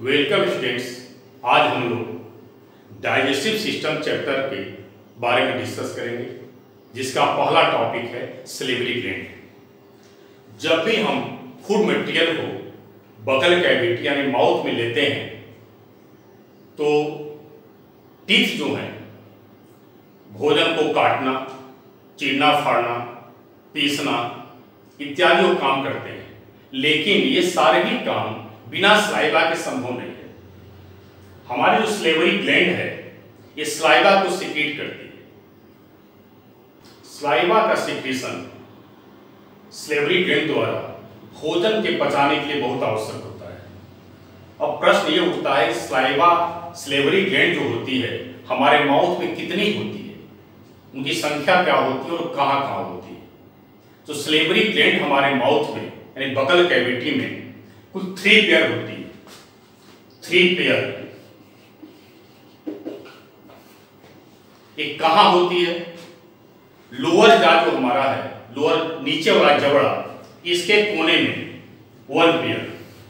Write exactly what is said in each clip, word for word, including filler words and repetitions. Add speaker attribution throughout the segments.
Speaker 1: Welcome students. आज हम लोग डाइजेस्टिव सिस्टम चैप्टर के बारे में डिस्कस करेंगे, जिसका पहला टॉपिक है सलिवरी ग्लैंड। जब भी हम फूड मटेरियल को बगल कैविटी यानी माउथ में लेते हैं तो टीथ जो हैं भोजन को काटना, चीरना, फाड़ना, पीसना इत्यादि वो काम करते हैं, लेकिन ये सारे भी काम बिना सलाइवा के संभव नहीं है। हमारी जो सलिवरी ग्लैंड है ये सलाइवा को सिक्रीट करती है। सलाइवा का सिक्रीशन सलिवरी ग्लैंड द्वारा भोजन के पचाने के लिए बहुत आवश्यक होता है। अब प्रश्न ये उठता है, सलाइवा सलिवरी ग्लैंड जो होती है हमारे माउथ में कितनी होती है, उनकी संख्या क्या होती है और कहाँ कहाँ होती है। तो सलिवरी ग्लैंड हमारे माउथ में यानी बगल कैविटी में कुल थ्री पेयर होती है। थ्री पेयर एक कहाँ होती है? लोअर जॉ जो हमारा है, लोअर नीचे वाला जबड़ा, इसके कोने में वन पेयर।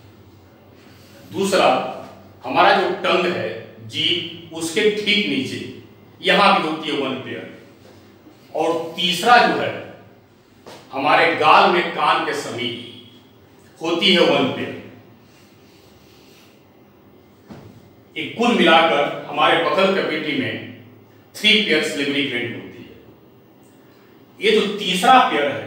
Speaker 1: दूसरा हमारा जो टंग है, जीभ, उसके ठीक नीचे यहां भी होती है वन पेयर। और तीसरा जो है हमारे गाल में कान के समीप होती है वन पेयर। एक कुल मिलाकर हमारे बगल कैविटी में थ्री पेयर सलिवरी ग्लैंड होती है। ये जो तीसरा पेयर है,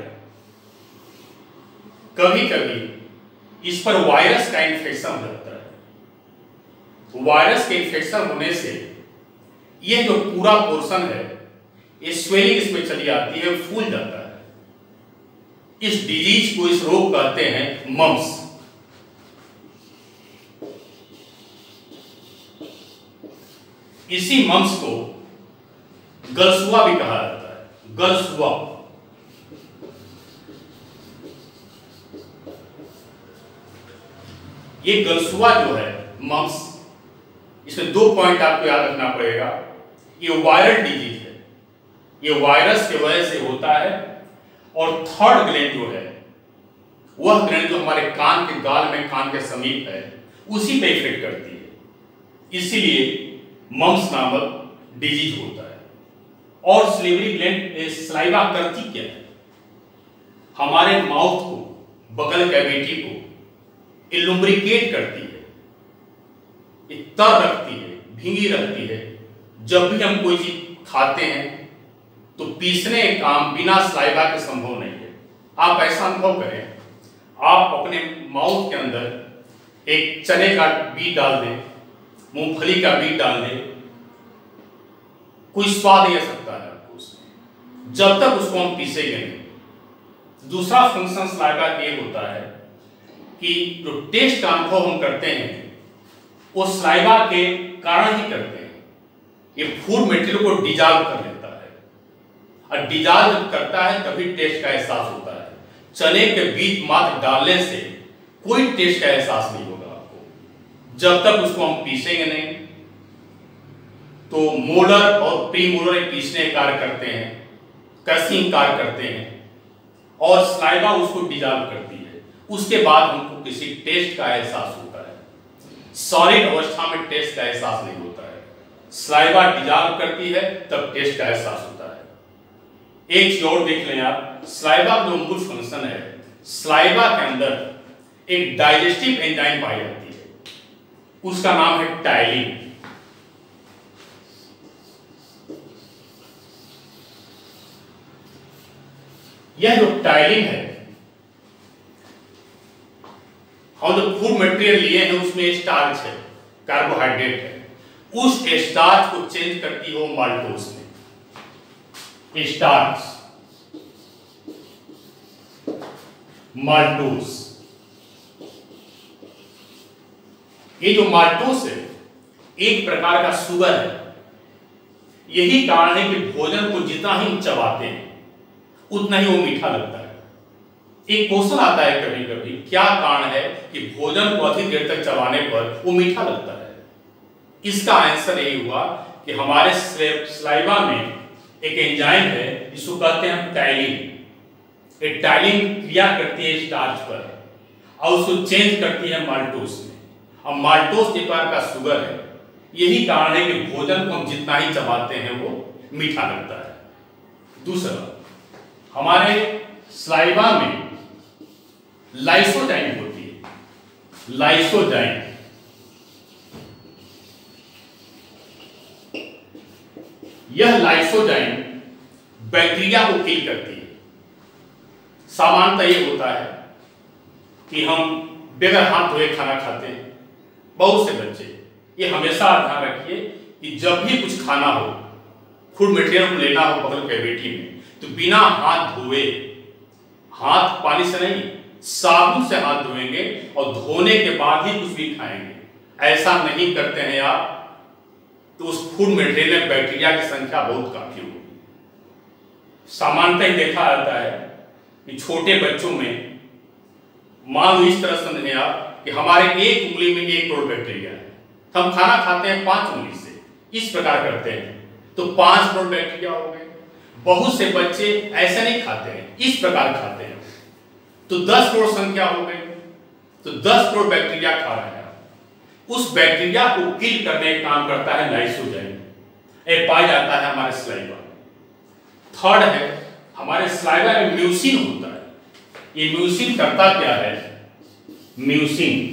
Speaker 1: कभी कभी इस पर वायरस का इन्फेक्शन हो जाता है। वायरस के इन्फेक्शन होने से यह जो पूरा पोर्शन है ये स्वेलिंग इसमें चली आती है, फूल जाता है। इस डिजीज को, इस रोग कहते हैं मम्स। इसी मम्स को गलसुआ भी कहा जाता है। गलसुआ ये गलसुआ जो है मम्स, इसमें दो पॉइंट आपको याद रखना पड़ेगा। ये वायरल डिजीज है, ये वायरस की वजह से होता है। और थर्ड ग्लैंड जो है वह ग्लैंड जो हमारे कान के गाल में, कान के समीप है, उसी पे इफेक्ट करती है। इसीलिए मम्स नामक डिजीज होता है। और सलिवरी ग्लैंड सलाइवा करती क्या है? हमारे माउथ को, बगल कैविटी को लुब्रिकेट करती है, ये तर रखती है, भींगी रखती है। जब भी हम कोई चीज खाते हैं तो पीसने का काम बिना सलाइवा के संभव नहीं है। आप ऐसा अनुभव करें, आप अपने माउथ के अंदर एक चने का बीज डाल दें, मूंगफली का बीज डाल दें, कोई स्वाद नहीं आ सकता है आपको उसमें, जब तक उसको हम पीसेंगे नहीं। दूसरा फंक्शन सलाइवा का ये होता है कि जो टेस्ट का अनुभव हम करते हैं वो सलाइवा के कारण ही करते हैं। ये फूड मटेरियल को डिजॉल्व कर लेता है, और डिजॉल्व करता है तभी टेस्ट का एहसास होता है। चने के बीज मात्र डालने से कोई टेस्ट का एहसास नहीं होगा आपको, जब तक उसको हम पीसेंगे नहीं। तो मोलर और प्री मोलर पीसने कार्य करते हैं, क्रशिंग कार्य करते हैं, और सलाइवा उसको डिजॉल्व करती है। उसके बाद हमको किसी टेस्ट का एहसास होता है। सॉलिड अवस्था में टेस्ट का एहसास नहीं होता है, सलाइवा डिजॉल्व करती है तब टेस्ट का एहसास होता है। एक चीज और देख लें आप, सलाइवा का जो मूल फंक्शन है, सलाइवा के अंदर एक डाइजेस्टिव एंजाइम पाई जाती है, उसका नाम है टाइलिन। यह जो टाइलिन है, हम जो फूड मटेरियल लिए हैं उसमें स्टार्च है, कार्बोहाइड्रेट है, उस स्टार्च को चेंज करती है वो माल्टोस में। स्टार्च, माल्टोस, ये जो माल्टोस है एक प्रकार का शुगर है। यही कारण है कि भोजन को जितना ही हम चबाते हैं उतना ही वो मीठा लगता है। एक क्वेश्चन आता है कभी कभी, क्या कारण है कि भोजन को अधिक देर तक चबाने पर वो मीठा लगता है? इसका आंसर यही हुआ कि हमारे सलाइवा में एक एंजाइम है, इसको कहते हैं टाइलिन। ये टाइलिन क्रिया करती है स्टार्च पर और उसको चेंज करती है माल्टोस में, अब माल्टोज एक प्रकार का शुगर है। यही कारण है कि भोजन को हम जितना ही चबाते हैं वो मीठा लगता है। दूसरा, हमारे स्लाइवा में लाइसोजाइम होती है। लाइसोजाइम यह लाइसोजाइम बैक्टीरिया को किल करती है। सामान्यतः ये होता है कि हम बगैर हाथ धोए खाना खाते हैं। बहुत से बच्चे, ये हमेशा ध्यान रखिए कि जब भी कुछ खाना हो, फूड मटेरियल को लेना हो बगल कैविटी में, तो बिना हाथ धोए, हाथ पानी से नहीं साबुन से हाथ धोएंगे और धोने के बाद ही कुछ भी खाएंगे। ऐसा नहीं करते हैं आप तो उस फूड मटेरियल में बैक्टीरिया की संख्या बहुत काफी होगी। सामान्यतः देखा जाता है कि छोटे बच्चों में, मान लो इस तरह समझें आप कि हमारे एक उंगली में एक करोड़ बैक्टीरिया है, हम खाना खाते हैं पांच उंगली से, इस प्रकार करते हैं तो पांच करोड़ बैक्टीरिया हो गए। बहुत से बच्चे ऐसे नहीं खाते हैं, इस प्रकार खाते हैं तो दस करोड़ संख्या हो गई। तो दस करोड़ बैक्टीरिया खा रहे हैं। उस बैक्टीरिया को किल करने का काम करता है लाइसोजाइम। ये पाया जाता है हमारे स्लाइवा में। थर्ड है, हमारे स्लाइवा में म्यूसिन होता है। ये म्यूसिन करता क्या है? म्यूसिन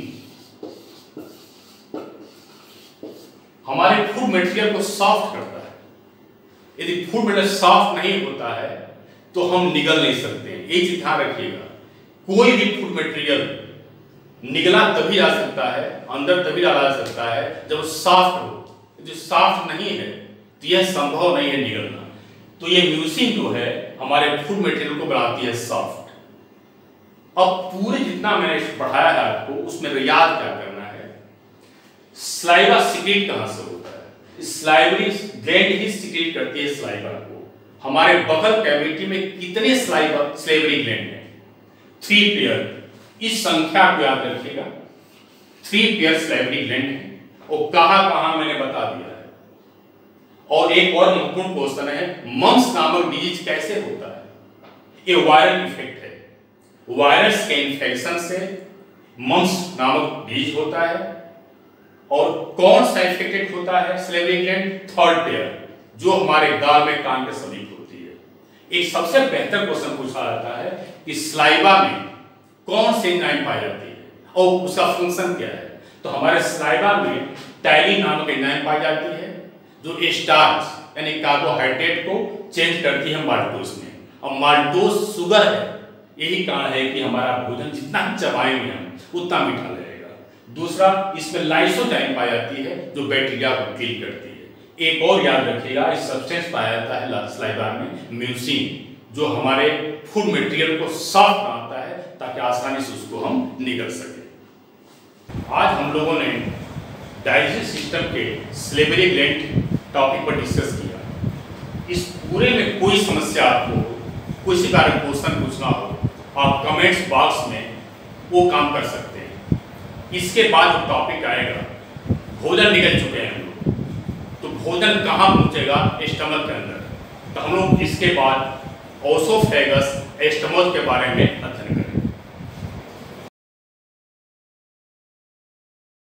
Speaker 1: हमारे फूड मटेरियल को सॉफ्ट करता है। यदि फूड मटेरियल सॉफ्ट नहीं होता है तो हम निगल नहीं सकते। एक चीज ध्यान रखिएगा, कोई भी फूड मटेरियल निगला तभी आ सकता है, अंदर तभी डाला जा सकता है जब सॉफ्ट हो। जो सॉफ्ट नहीं है तो यह संभव नहीं है निगलना। तो ये म्यूसिन जो है हमारे फूड मटेरियल को बनाती है सॉफ्ट। अब पूरे जितना मैंने पढ़ाया है आपको, उसमें याद क्या करना है? स्लाइवा सिक्रेट कहां से होता है? स्लाइवरी ग्लैंड ही सिक्रेट करती है स्लाइवा को। हमारे बगल कैविटी में कितने स्लाइवा स्लेवरी ग्लैंड हैं? Three pair. इस संख्या को याद रखिएगा, थ्री पेयर स्लाइवरी ग्लैंड है। और कहां कहां मैंने बता दिया है। और एक और महत्वपूर्ण क्वेश्चन है, मम्स नामक डिजीज कैसे होता है? ये वायरल इफेक्ट है। वायरस के इन्फेक्शन से मम्स नामक डिजीज होता है। और कौन सा इन्फेक्टेड होता है स्लेवरी ग्लैंड? थर्ड पेयर, जो हमारे गाल में कान के समीप होती है। एक सबसे बेहतर क्वेश्चन पूछा जाता है कि स्लाइवा में कौन सी एंजाइम पाई जाती है और उसका फंक्शन क्या है? तो हमारे स्लाइवा में टाइलिन नामक एंजाइम पाई जाती है, जो स्टार्च यानी कार्बोहाइड्रेट को चेंज करती है माल्टोज में। और माल्टोज शुगर है। यही कारण है कि हमारा भोजन जितना चबाएंगे हम उतना मीठा लगेगा। दूसरा, इसमें लाइसोजाइम पाई जाती है जो बैक्टीरिया को किल करती है। एक और याद रखिएगा, इस सब्सटेंस पाया जाता है स्लाइवा में म्यूसिन, जो हमारे फूड मटेरियल को सॉफ्ट बनाता है ताकि आसानी से उसको हम निगल सके। आज हम लोगों ने डाइजेस्टिव सिस्टम के स्लेवरी ग्लैंड टॉपिक पर डिस्कस किया। इस पूरे में कोई समस्या आपको, कोई सी कारण क्वेश्चन पूछना हो, आप कमेंट्स बॉक्स में वो काम कर सकते हैं। इसके बाद जो टॉपिक आएगा, भोजन निकल चुके हैं हम लोग, तो भोजन कहाँ पहुँचेगा? स्टमक के अंदर। तो हम लोग इसके बाद ओसोफेगस, स्टमक के बारे में अध्ययन करेंगे।